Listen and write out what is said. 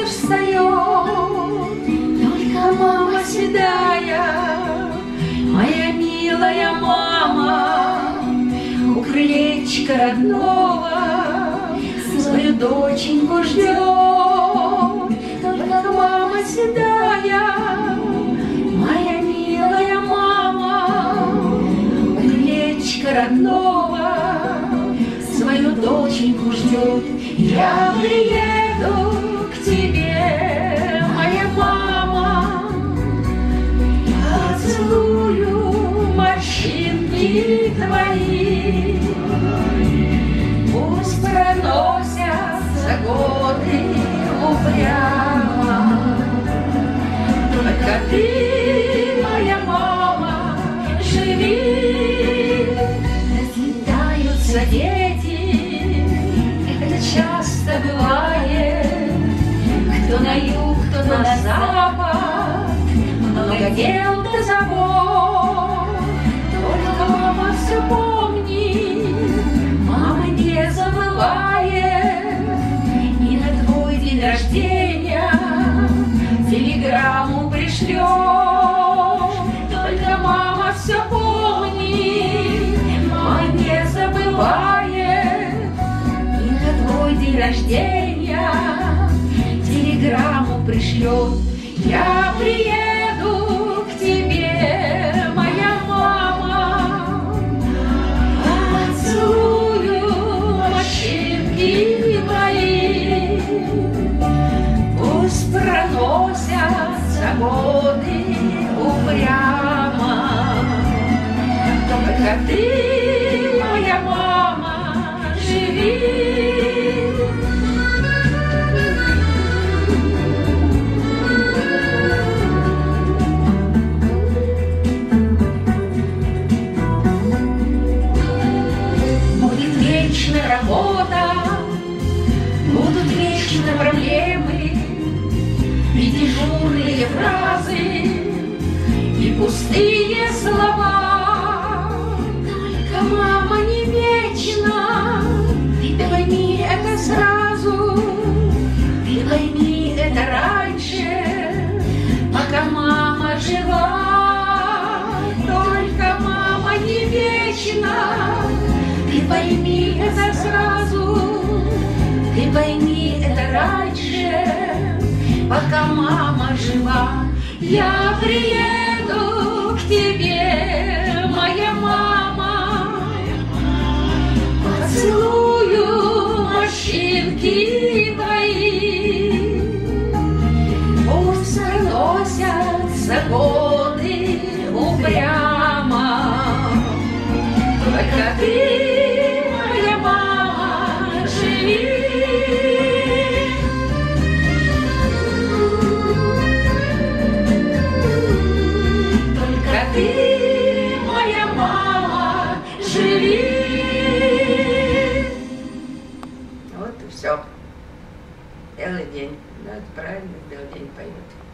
солнце встает, только мама седая, моя милая мама, у крылечка родного свою доченьку ждет. Только мама седая, моя милая мама, у крылечка родного свою доченьку ждет. Я приеду к тебе, моя мама, поцелую морщинки твои. Пусть проносятся годы упрямо, только ты, моя мама, живи. Разлетаются дети, это часто бывает, кто на юг, кто на запад, много дел да забот. Только мама все помни, мама не забывает, и на твой день рождения телеграмму пришлет. Только мама все помни, мама не забывает, и на твой день рождения телеграмму пришлет. Я приеду к тебе, моя мама, поцелую морщинки твои. Пусть проносятся годы упрямо, только ты, моя мама, живи. Работа, будут вечно проблемы, и дежурные фразы, и пустые слова. Только мама не вечна, ты пойми это сразу, ты пойми это раньше, пока мама жива. Только мама не вечна, ты пойми это сразу, ты пойми это раньше, пока мама жива. Я приеду к тебе, моя мама, поцелую морщинки твои. Пусть проносятся годы упрямо, только ты, моя мама, живи. Только ты, моя мама, живи. Вот и все. Белый день. Ну, это правильно, белый день поет.